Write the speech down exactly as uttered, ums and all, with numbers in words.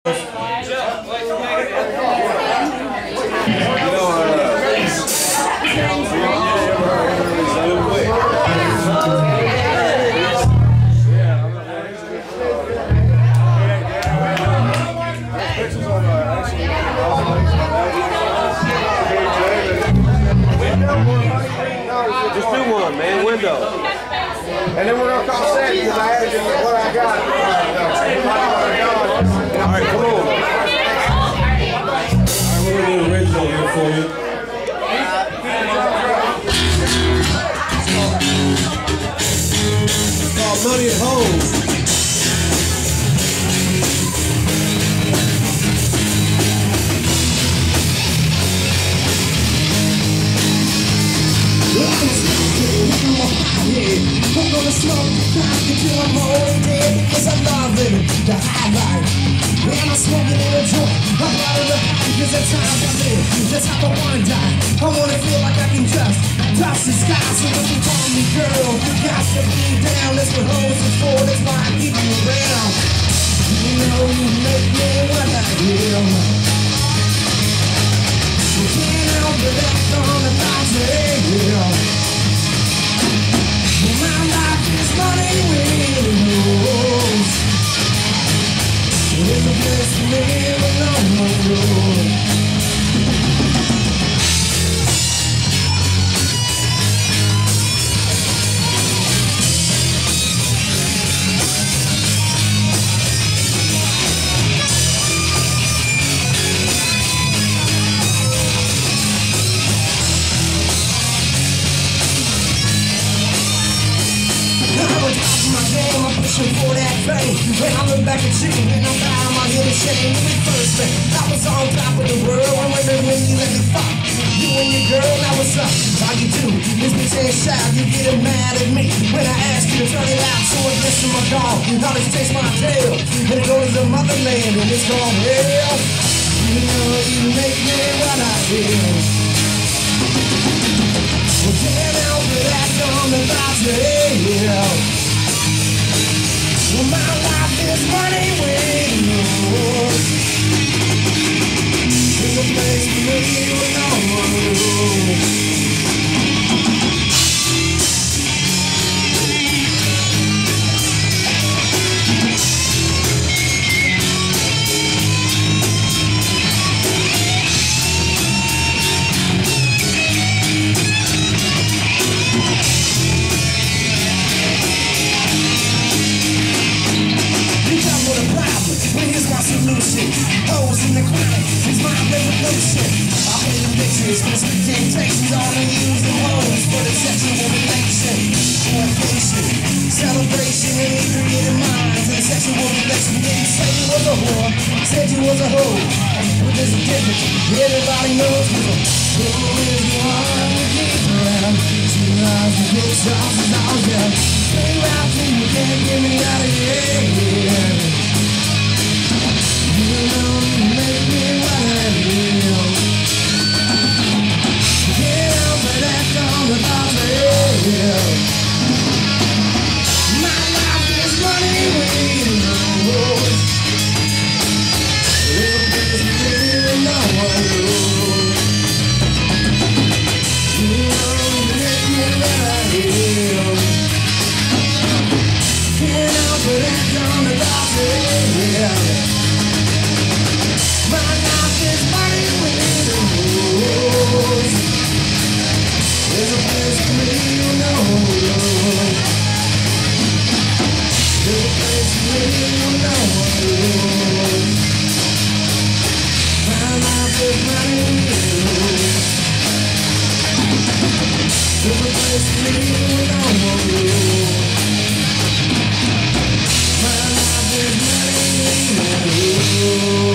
Just do one, man. Window. And then we're gonna call set because I added in what I got. All right, come on. All right, we're gonna do a original here for you. It's called Money at Home. I'm gonna smoke the crack until I'm already dead, because I love living the high life. And I'm smoking in a joint, I'm out of the high, because that's how I live, that's how I wanna die. I wanna feel like I can just touch the sky, so when you call me girl, you got to be down. That's what hoes is for, that's why I keep you around. You know you make me what I feel. You can't help but act on the thoughts of hell. My life is money wheels. There's a place to live along the road. I'm pushing for that fame. When I look back at you, and I'm down my hill of shame. When we first met, I was on top of the world. I wonder when you let me fuck you and your girl. Now what's up? All you do is bitch and shout. You get mad at me when I ask you to turn it out. So I listen to my dog. I'll just chase my tail and go to the motherland, and it's called hell. You know you make me what I feel. Well, can't help but act on the thoughts of hell. Well, my life is money wheels. There's a place for me with no one. Hoes in the crowd, it's my revolution. I play the bitches for sweet temptations. All I use the hoes for the sexual relation. Fornication, celebration, and he created minds. And sexual relation, didn't say you was a whore, said you was a hoe. But there's a difference, everybody knows. Who is the one we keep around? Two eyes, the big stars, and all that. Stay out till you can't get me out of here. You know you make me what I feel. Can't help but act on the thoughts of hell. My life is money wheels. Little place to live and no one knows. You know you make me what I feel. Can't help but act on the thoughts of hell. My life is money wheels. There's a place for me you know. There's a place for me you know. My life is money wheels. There's a place for me you know. My life is money wheels.